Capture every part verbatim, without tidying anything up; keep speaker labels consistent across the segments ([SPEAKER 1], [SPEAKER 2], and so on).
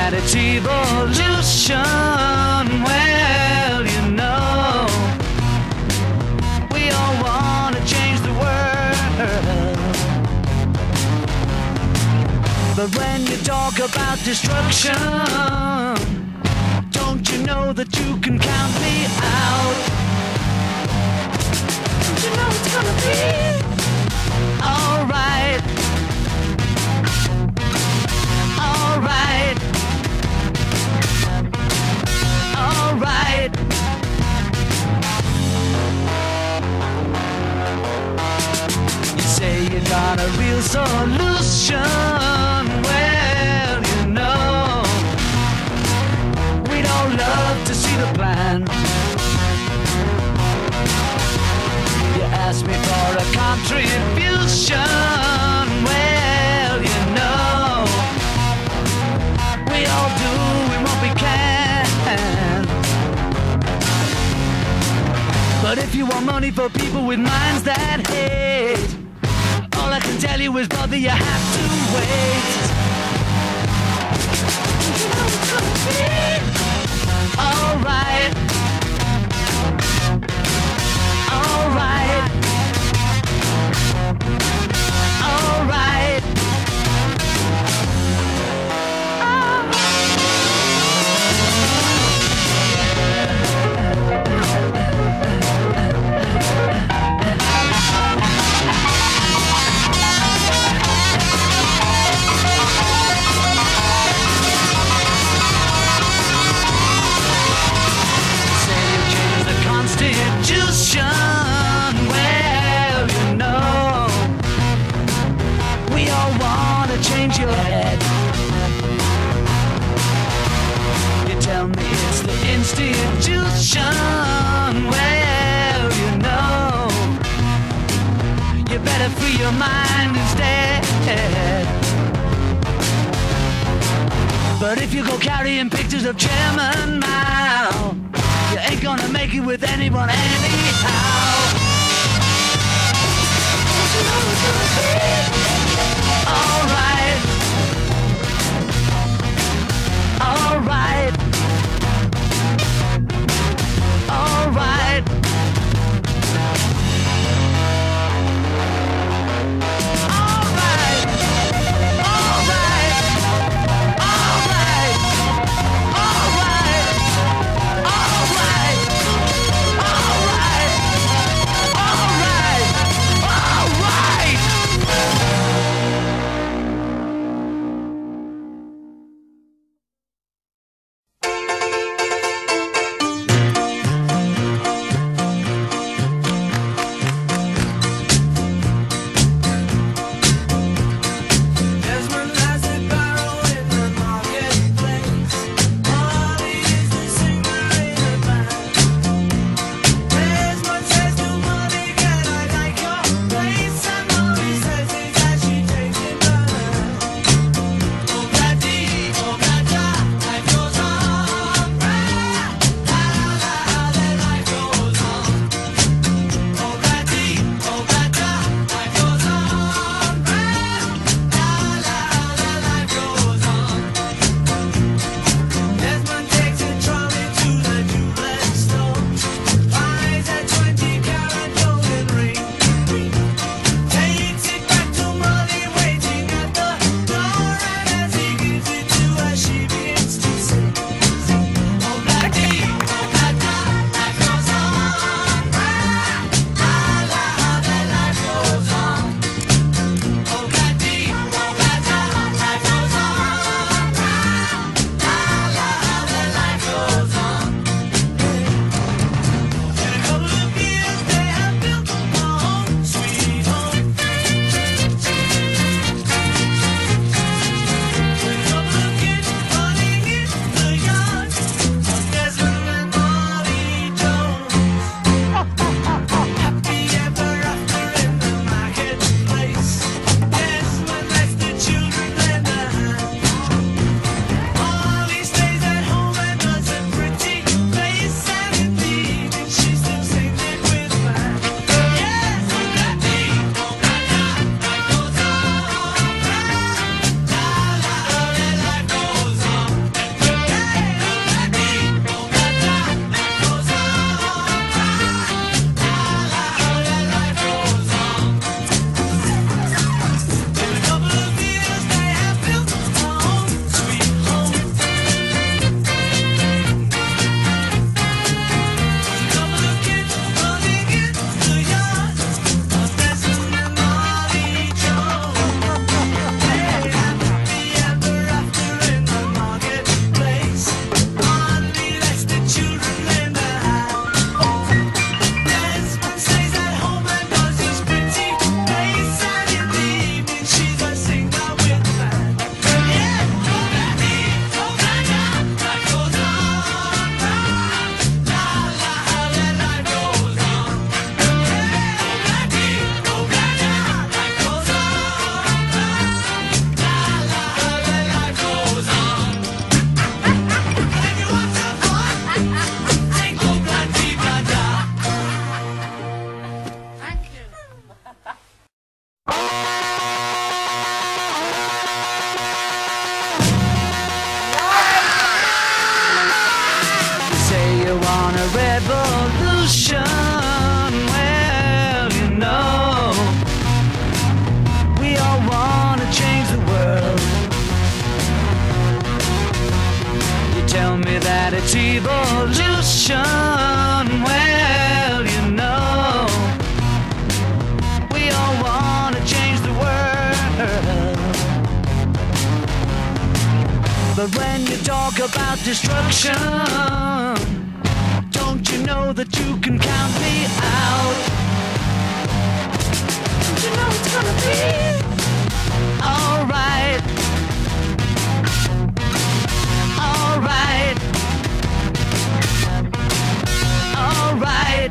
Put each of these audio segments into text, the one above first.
[SPEAKER 1] that it's evolution. Well, you know, we all want to change the world. But when you talk about destruction, don't you know that you can count me out? Don't you know it's gonna be alright? Alright. Alright. You say you got a real solution. Well, you know, we'd all love to see the plan. You ask me for a contribution. Well, you know, we all doing what we can. But if you want money for people with minds that hate, all I can tell you is, brother, you have to wait. You know it's gonna be alright. Alright. Alright. Constitution, well, you know, we all want to change your head. You tell me it's the institution, well, you know, you better free your mind instead. But if you go carrying pictures of Chairman Mao, you ain't gonna make it with anyone anyhow. You know it's gonna be alright. Alright. Alright. It's evolution. Well, you know, we all want to change the world. But when you talk about destruction, don't you know that you can count me out? Don't you know it's gonna be alright? Alright. Alright.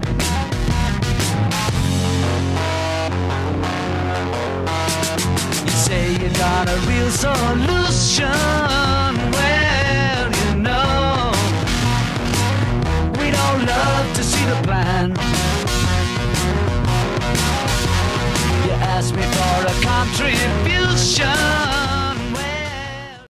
[SPEAKER 1] You say you got a real solution.